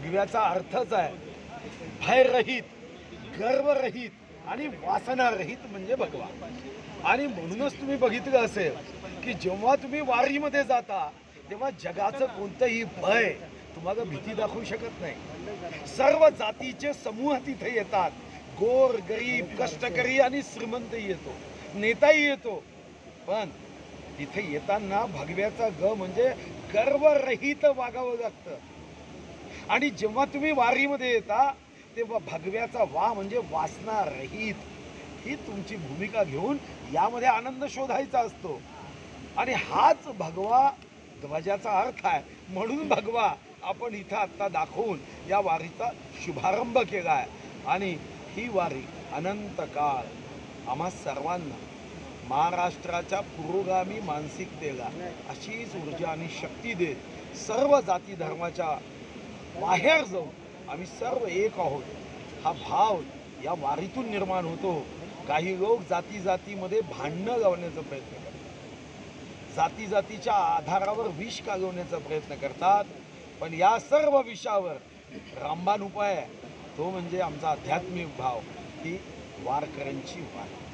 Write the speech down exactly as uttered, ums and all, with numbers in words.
भगव्याचा अर्थच आहे भयरहित, गर्वरहित आणि वासनारहित म्हणजे भगवा। आणि म्हणूनच तुम्ही बघितलं असेल की जेव्हा तुम्ही वारीमध्ये जाता तेव्हा जगाचं कोणतंही भय तुम्हाला भीती दाखवू शकत नाही। सर्व जातीचे समूह तिथे येतात, गोर गरीब, कष्टकरी आणि श्रीमंतही येतो, नेताही येतो, पण तिथे येताना भगव्याचा ग म्हणजे गर्वरहित वागावं लागतं। आणि जेव्हा तुम्ही वारीमध्ये येता तेव्हा भगव्याचा वा म्हणजे वासना रहित ही तुमची भूमिका घेऊन यामध्ये आनंद शोधायचा असतो। आणि हाच भगवा ध्वजाचा अर्थ आहे। म्हणून भगवा आपण इथं आत्ता दाखवून या वारीचा शुभारंभ केला आहे। आणि ही वारी अनंत काळ आम्हा सर्वांना महाराष्ट्राच्या पुरोगामी मानसिकतेला अशीच ऊर्जा आणि शक्ती देत सर्व जाती धर्माच्या बाहेर जाऊन आम्ही सर्व एक आहोत हा भाव या वारीतून निर्माण होतो। काही लोक जाती जातीमध्ये भांडणं लावण्याचा प्रयत्न करतात, जाती जातीच्या आधारावर विष कालवण्याचा प्रयत्न करतात, पण या सर्व विषयावर रामबाण उपाय आहे, तो म्हणजे आमचा आध्यात्मिक भाव, ही वारकऱ्यांची वारी।